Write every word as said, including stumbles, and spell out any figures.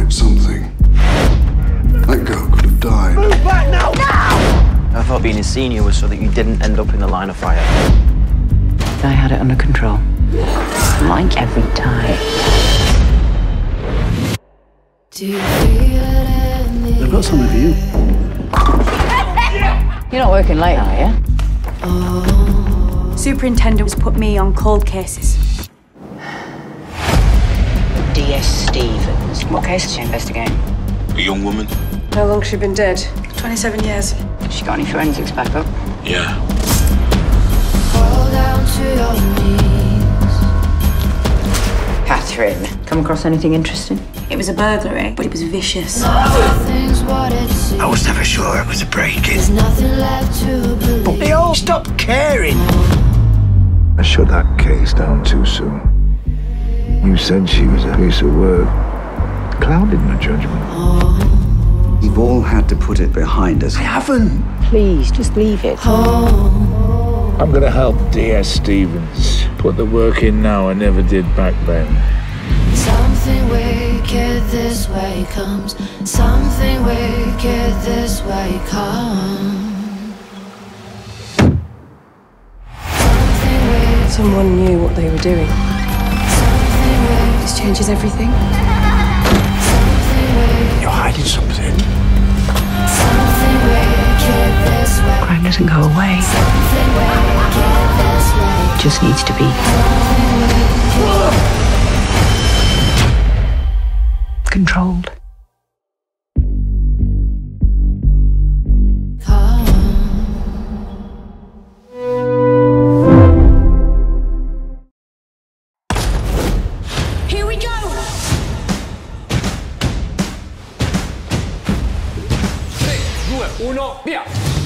something. That girl could have died. Move back now! No! I thought being a senior was so that you didn't end up in the line of fire. I had it under control. Like every time. They've got some of you. You're not working late, are you? Superintendent has put me on cold cases. D S Stevens. What case is she investigating? A young woman? How long's she been dead? twenty-seven years. She got any forensics back up? Yeah. Fall down to your knees. Catherine, come across anything interesting? It was a burglary, but it was vicious. Nothing's what it seems. I was never sure it was a break-in. There's nothing left to believe. But they all stopped caring. I shut that case down too soon. You said she was a piece of work. Clouded my judgment. We've all had to put it behind us. I haven't. Please, just leave it. I'm gonna help D S Stevens put the work in now I never did back then. Something wicked this way comes. Something wicked this way comes. Something wicked. Someone knew what they were doing. Something wicked. This changes everything. Something wicked. You're hiding something. Something wicked this way. Crime doesn't go away. Something wicked this way. It just needs to be controlled. Here we go! tre, due, uno, via!